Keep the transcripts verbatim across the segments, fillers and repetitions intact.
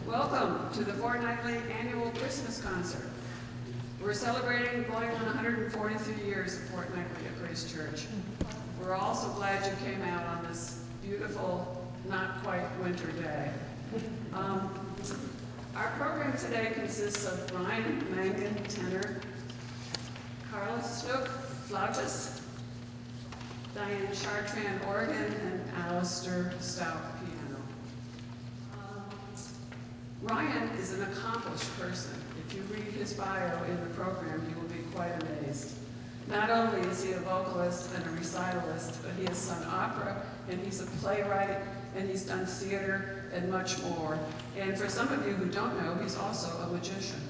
Welcome to the fortnightly annual Christmas concert. We're celebrating going on one hundred forty-three years of fortnightly at Grace Church. We're also glad you came out on this beautiful, not quite winter day. Um, our program today consists of Ryan Mangan, tenor, Carla Snook, flautist, Diane Chartrand, organ, and Alistair Stout, piano. Um, Ryan is an accomplished person. If you read his bio in the program, you will be quite amazed. Not only is he a vocalist and a recitalist, but he has sung opera, and he's a playwright, and he's done theater, and much more. And for some of you who don't know, he's also a magician.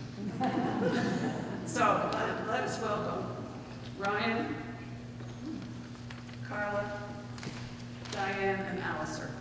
So let, let us welcome Ryan, Carla, Diane, and Alistair.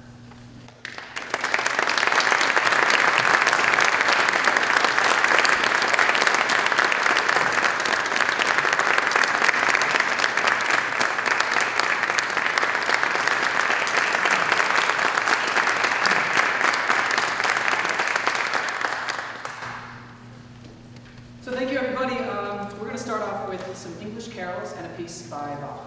So thank you, everybody. Um, we're going to start off with some English carols and a piece by Bach.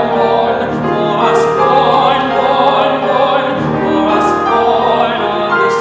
Born on this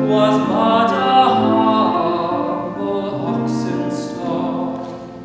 was but a humble oxen stall.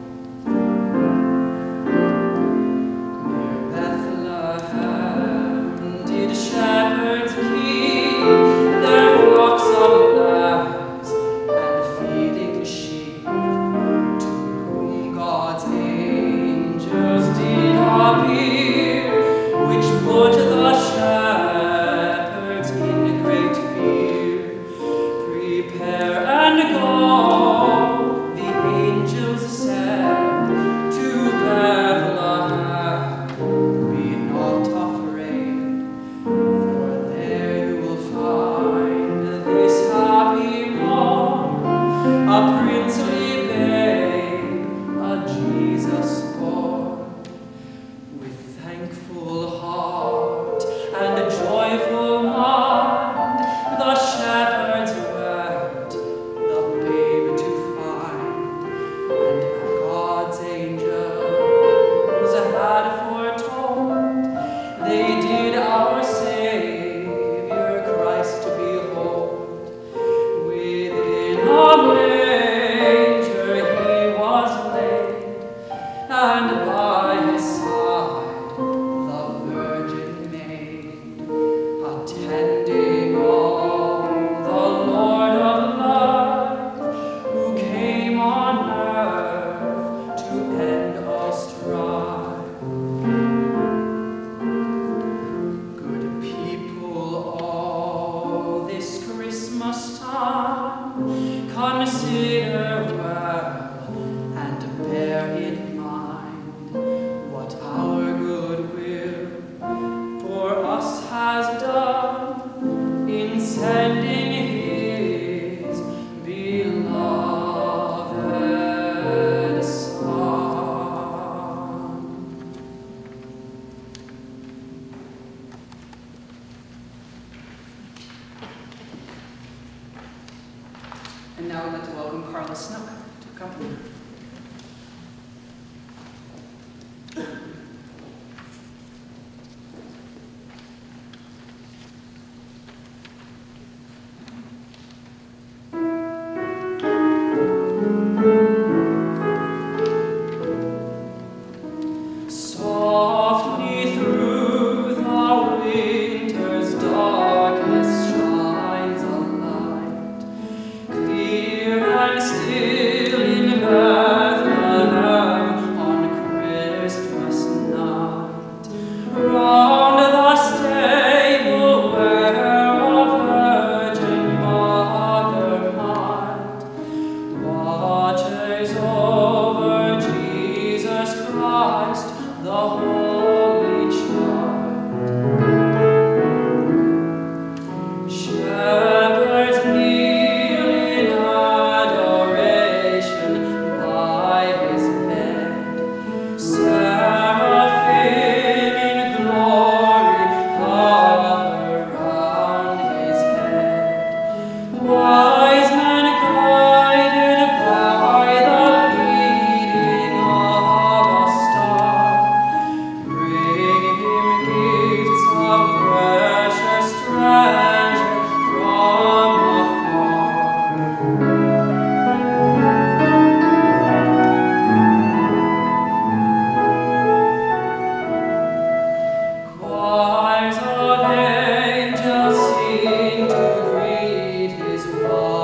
Near Bethlehem did shepherds keep their flocks of lambs and feeding sheep, to whom God's angels did appear, which put the shepherds in great fear. Prepare and go, the angels said, to Bethlehem. Be not afraid, for there you will find this happy morn, a princely babe, a Jesus born. With thankful heart and a joyful mind, the shepherds went the babe to find, and God's angels had foretold they did our Savior Christ to behold. Within a manger he was laid, and by his side the Virgin Maid, attending all the Lord of life, who came on earth to end all strife. Good people, all this Christmas time, consider well and bear in mind what our good will for us has done in sending his beloved Son. And now I'd like to welcome Carla Snook to accompany her. Softly through the winter's darkness shines a light, clear and still in Bethlehem on Christmas night. Round the stable where a Virgin Mother might watches over Jesus Christ, the Holy Child. Shepherds kneel in adoration by his bed, seraphim in glory hover round his head. Wise men guided by the leading of a star, bring him gifts of precious treasure from afar. Choirs of angels sing to greet his wife.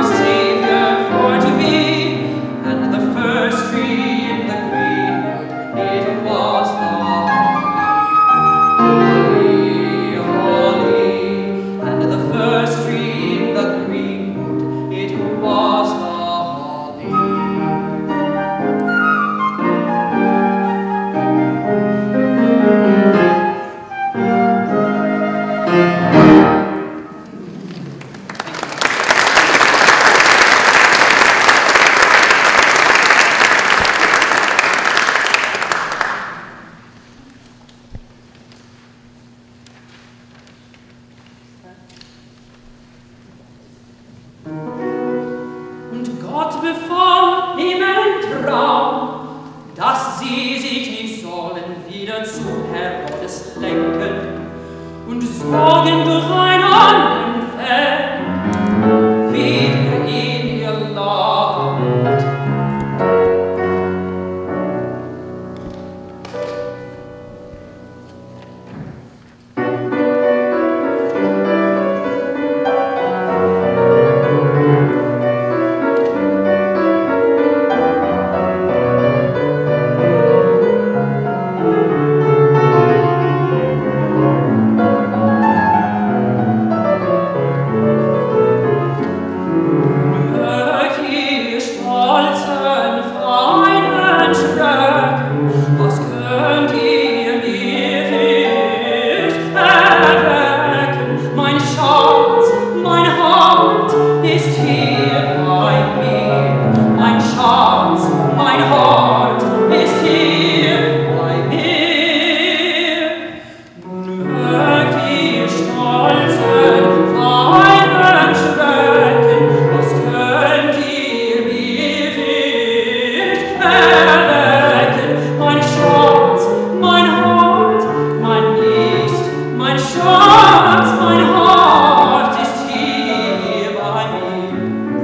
Schatz, mein Hort ist hier bei mir.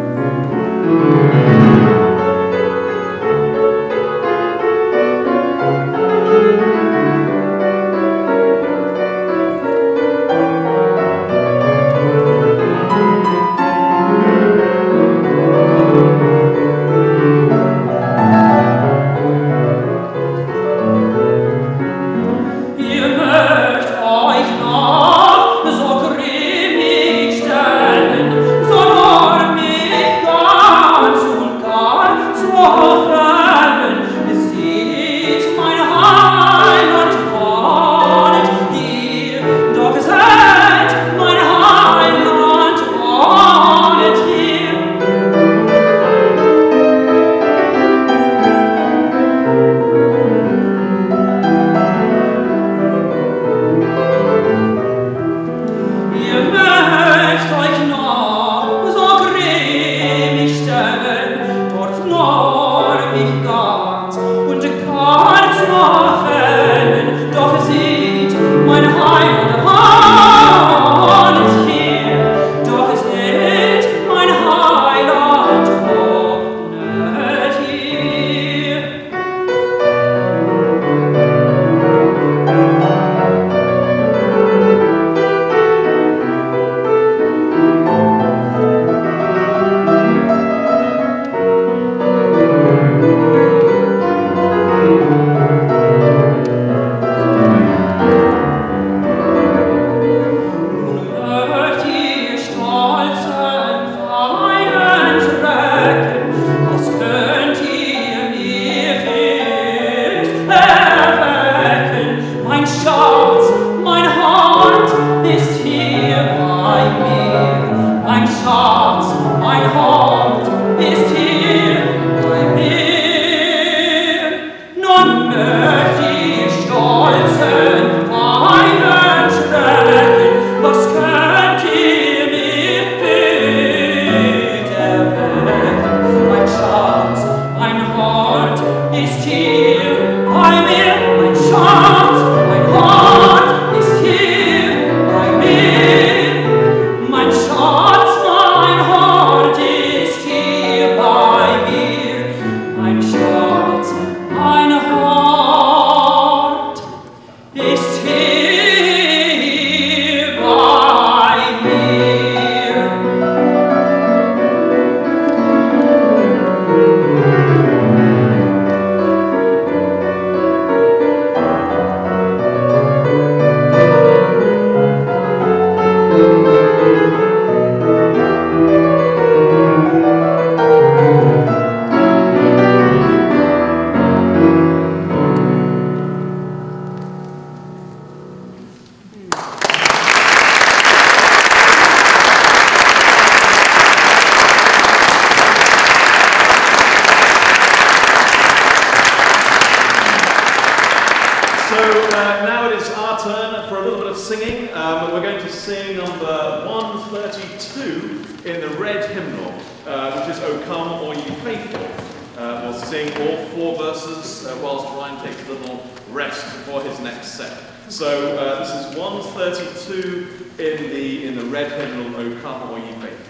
sing number one thirty-two in the red hymnal, uh, which is O Come All Ye Faithful. Uh, we'll sing all four verses uh, whilst Ryan takes a little rest before his next set. So uh, this is one thirty-two in the in the red hymnal, O Come All Ye Faithful.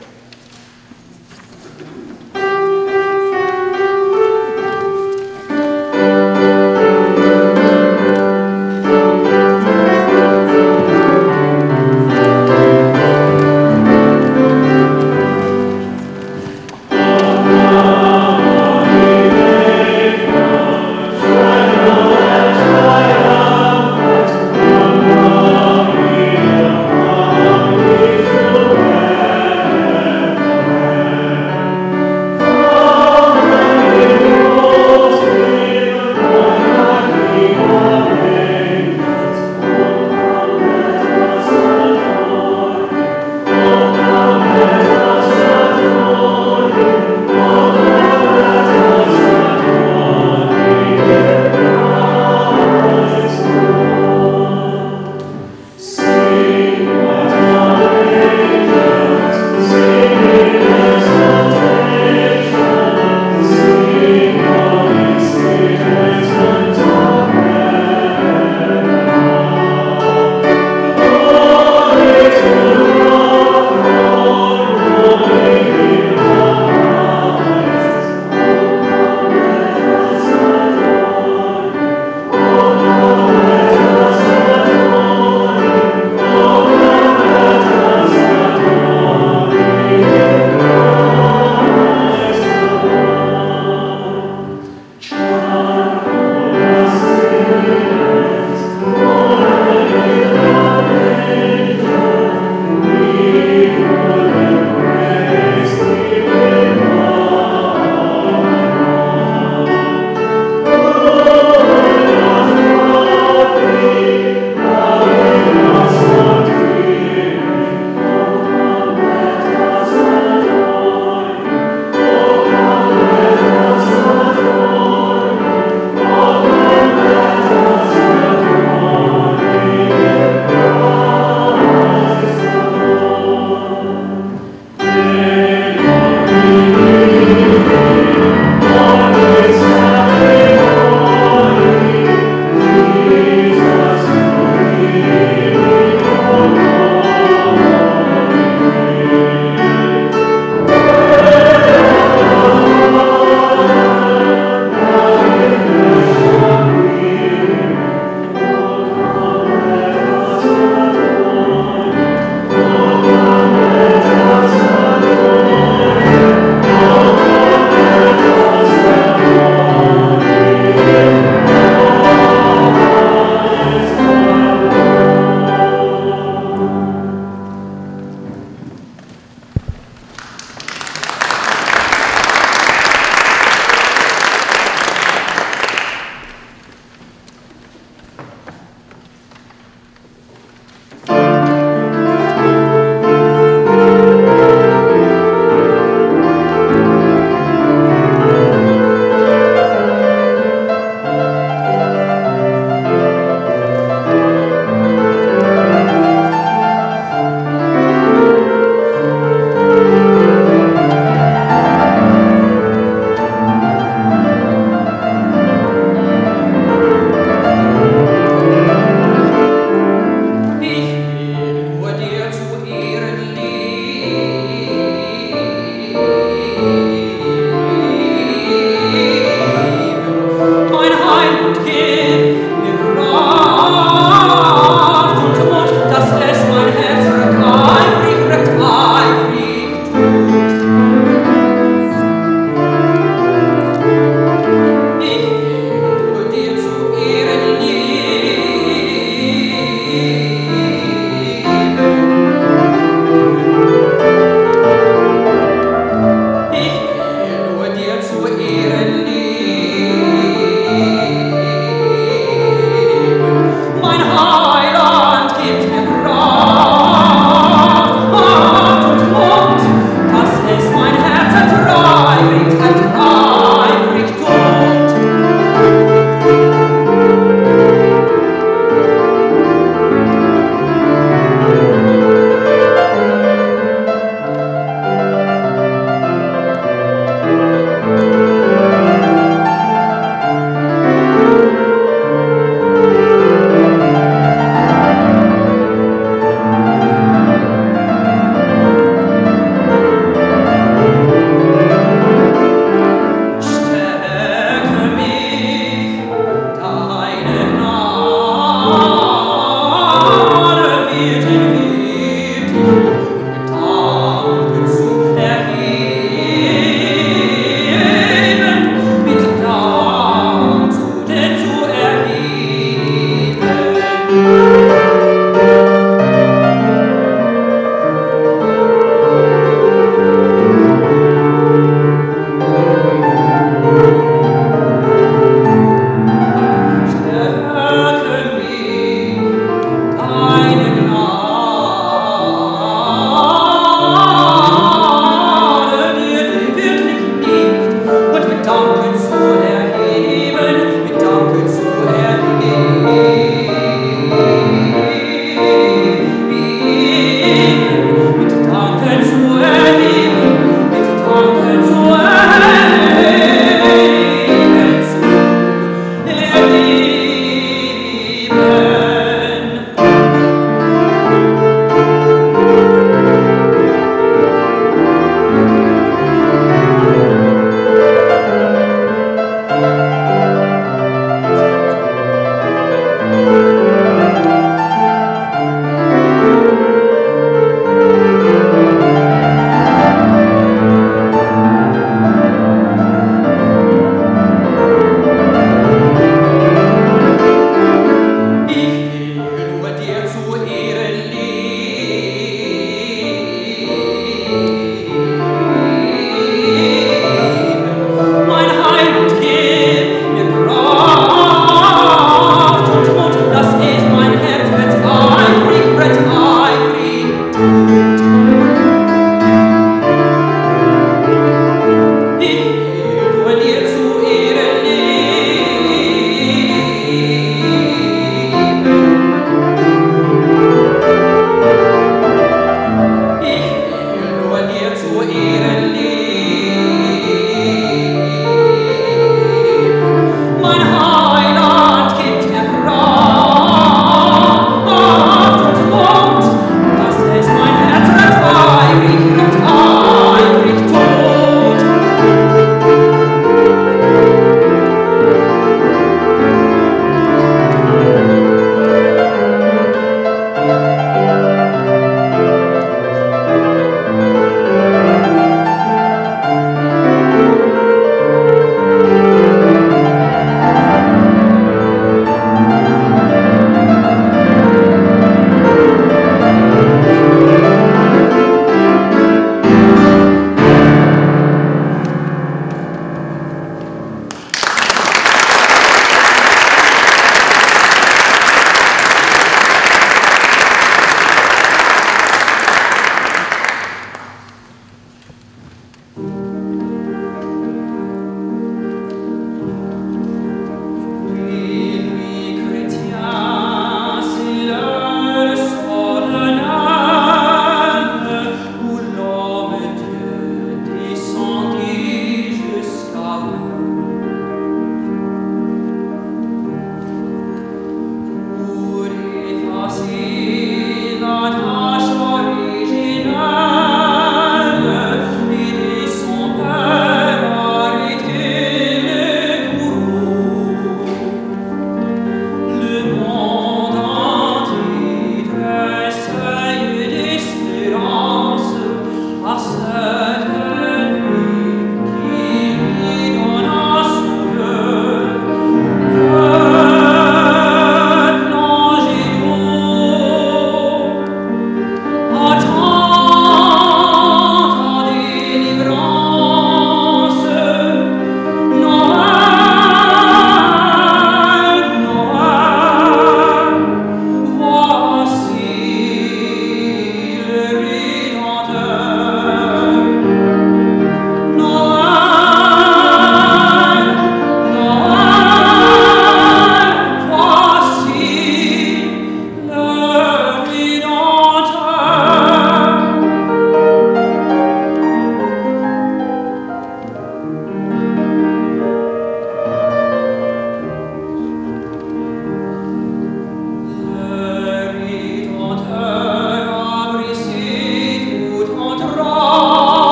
Amen.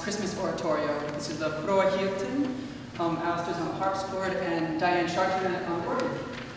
Christmas oratorio. This is the Frohe Hirten, um, Alistair's on harpsichord, and Diane Chartrand on organ.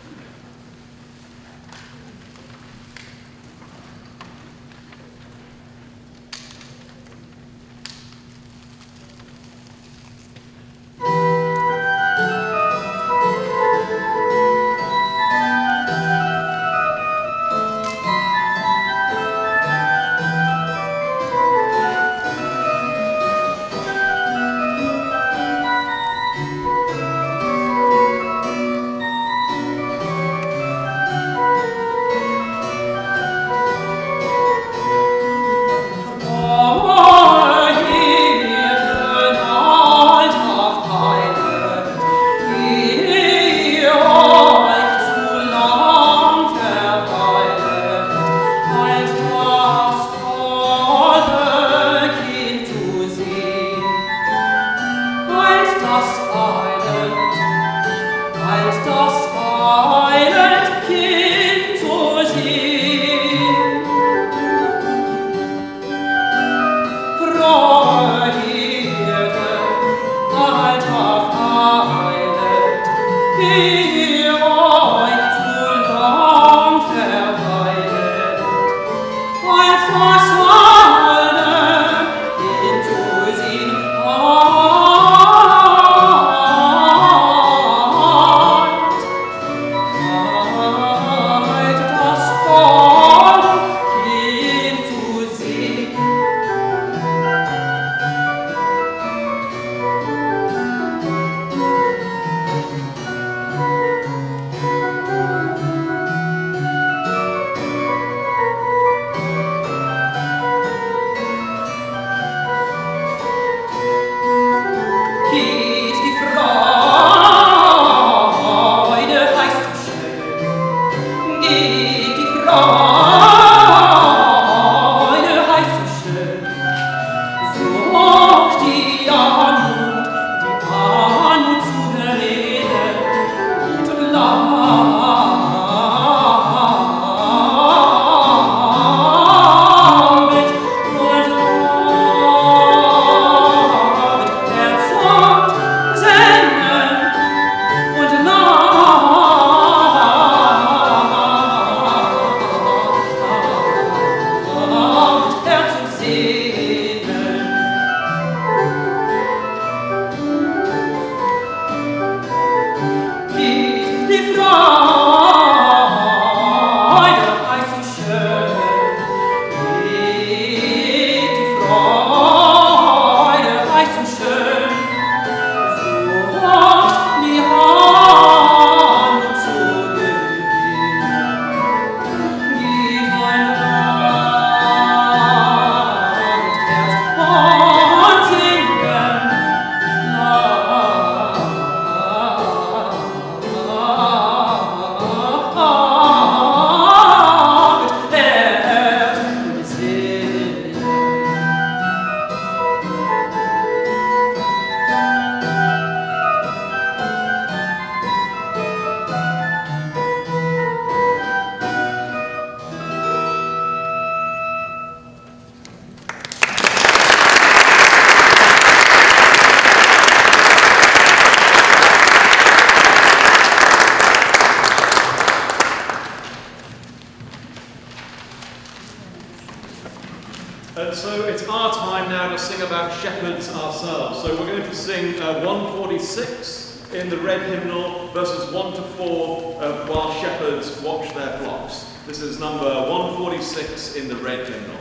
And so it's our time now to sing about shepherds ourselves. So we're going to sing uh, one forty-six in the red hymnal, verses one to four, uh, while shepherds watch their flocks. This is number one forty-six in the red hymnal.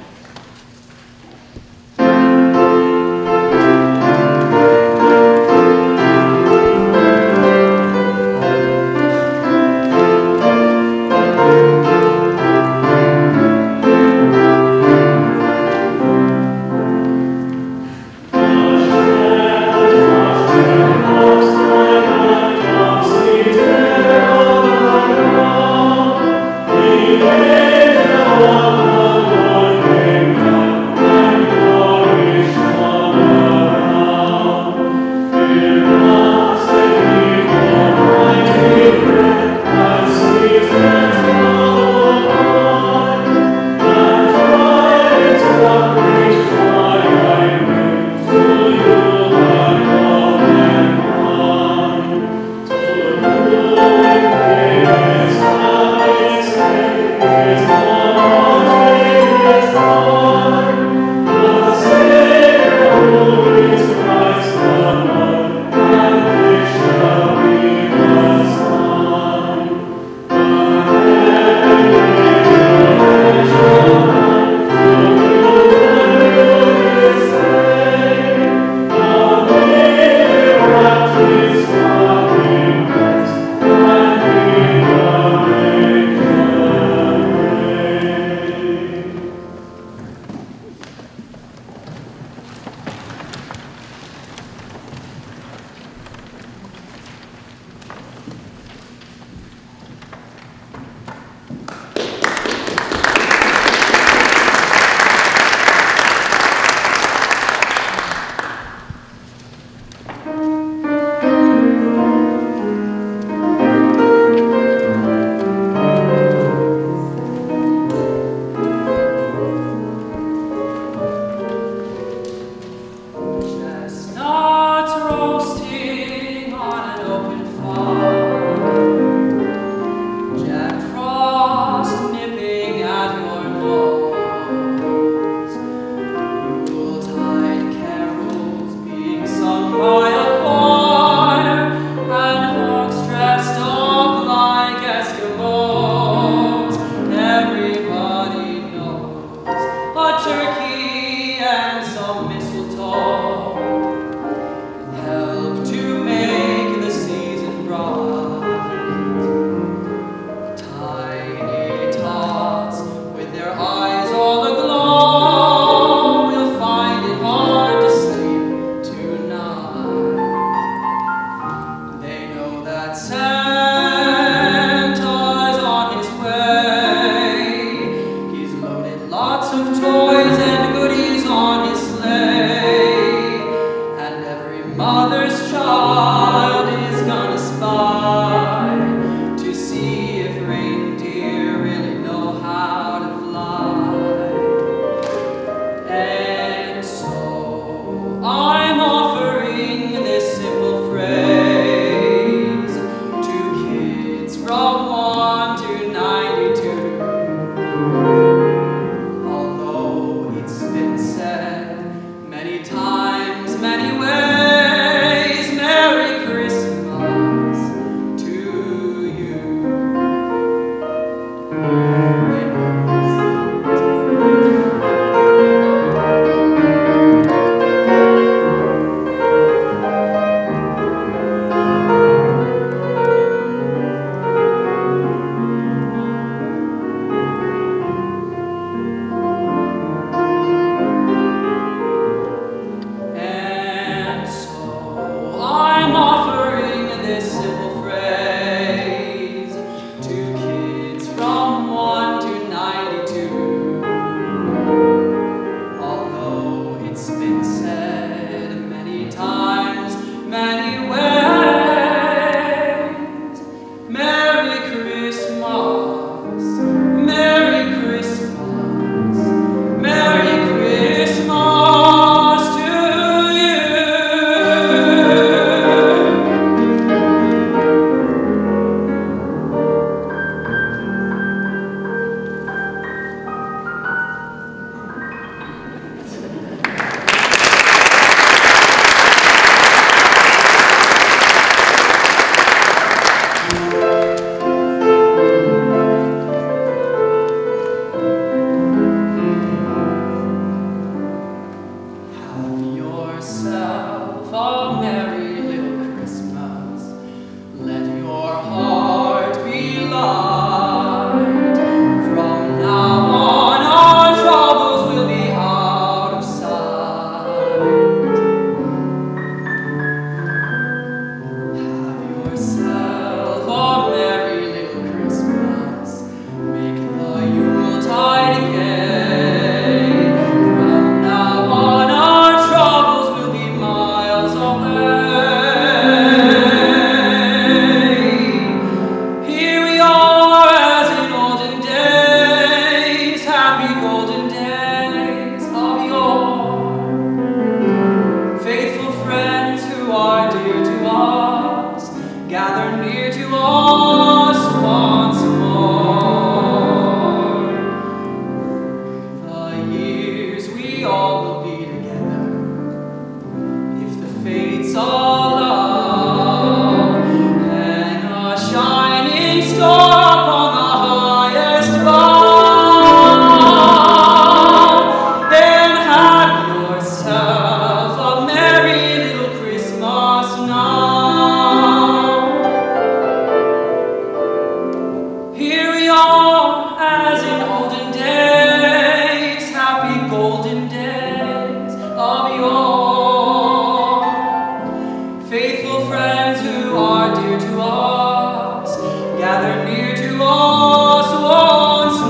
Lord, toys and goodies on his sleigh, and every mother's child is gonna spy to see if reindeer really know how to fly. And so I'm offering this simple phrase to kids from one to ninety-two. Although it's been said many times, many ways, Merry Christmas to you. And so I'm offering this simple phrase to kids from one to ninety-two. Although it's been said many times, many ways, Merry Christmas, Merry Christmas, Merry Christmas to you. Have yourself a merry little Christmas. Let your heart be light. From now on, our troubles will be out of sight. Have yourself a merry little Christmas. Make the Yuletide gay. From now on, our troubles will be miles away. Here we are as in olden days, happy golden days of yore. Faithful friends who are dear to us, gather near to us once more. Through the years we all will be together, if the fates allow. Hang a shining star upon the highest bough, and have yourself a merry little Christmas now. Here we are as in olden days, happy golden days of yore. Faithful friends who are dear to us, gather near to us once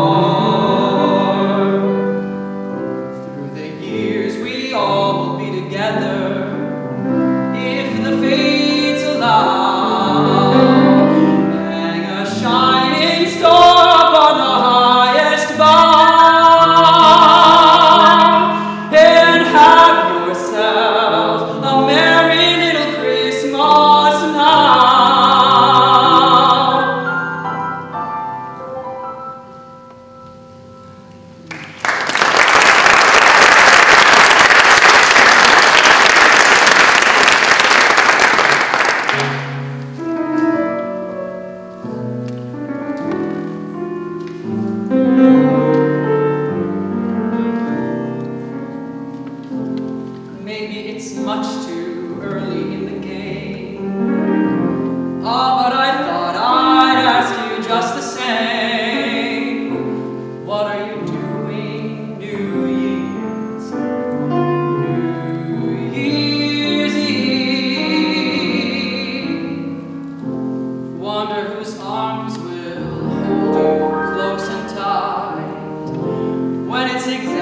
more. Through the years we all will be together, if the fates allow. Hang a shining star upon the highest bough, and have yourself a merry little Christmas now. Maybe it's much too early in the game. Ah, but I thought I'd ask you just the same. What are you doing New Year's? New Year's Eve. Wonder whose arms will hold you close and tight when it's exactly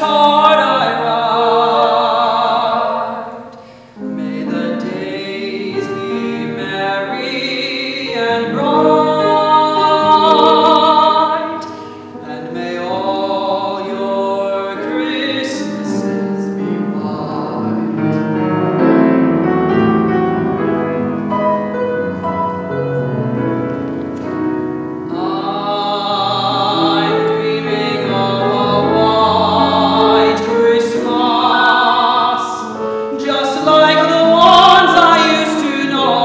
card I write. May the days be merry and bright, and may all your Christmases be white. I'm dreaming of a white Christmas, just like the ones I used to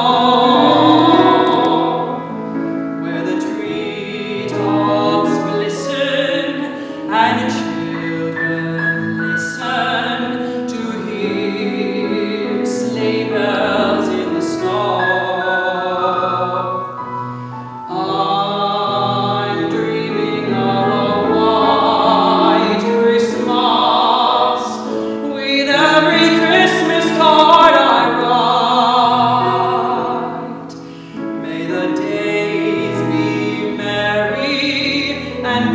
know, where the treetops glisten and children listen to hear sleigh bells in the snow. I'm dreaming of a white Christmas with every Christmas card I write. May the days be merry and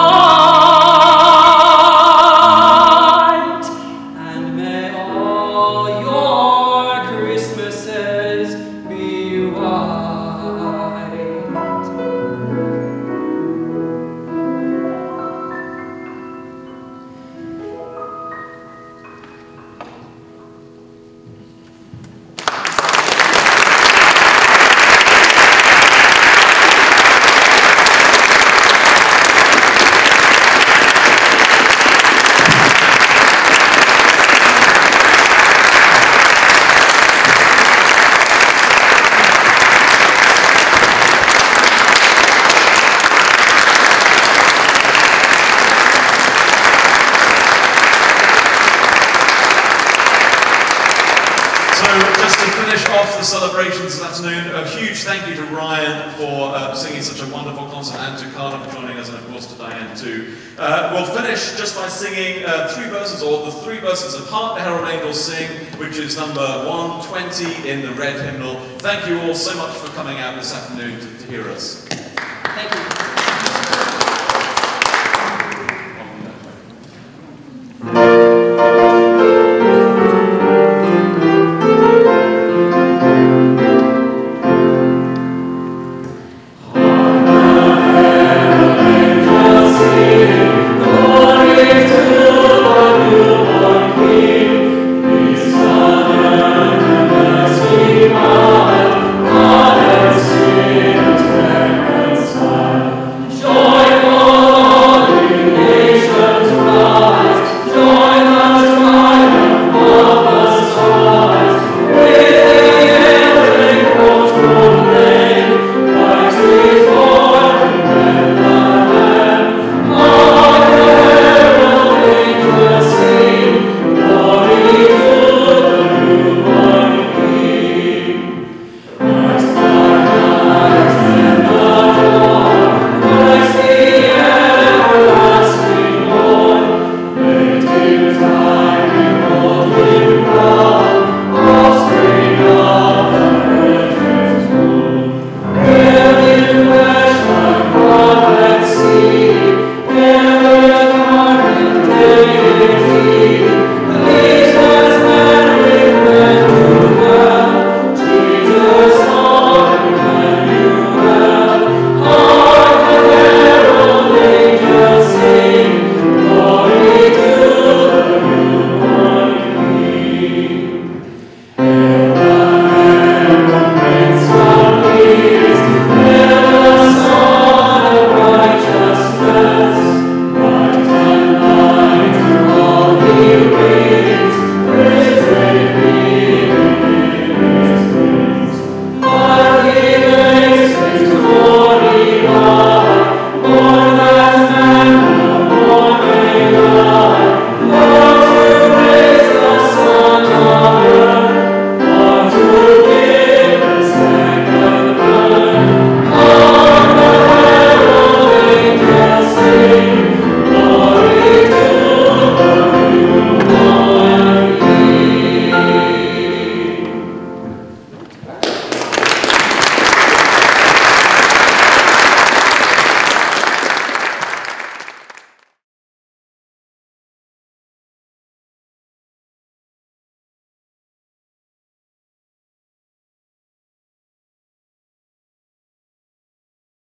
bright, and may all your Christmases be white. So just to finish off the celebrations this afternoon, a huge thank you to Ryan for uh, singing such a wonderful concert, and to Carla for joining us, and of course to Diane too. Uh, we'll finish just by singing uh, three verses, or the three verses of Hark the Herald Angels Sing, which is number one twenty in the Red Hymnal. Thank you all so much for coming out this afternoon to, to hear us. Thank you.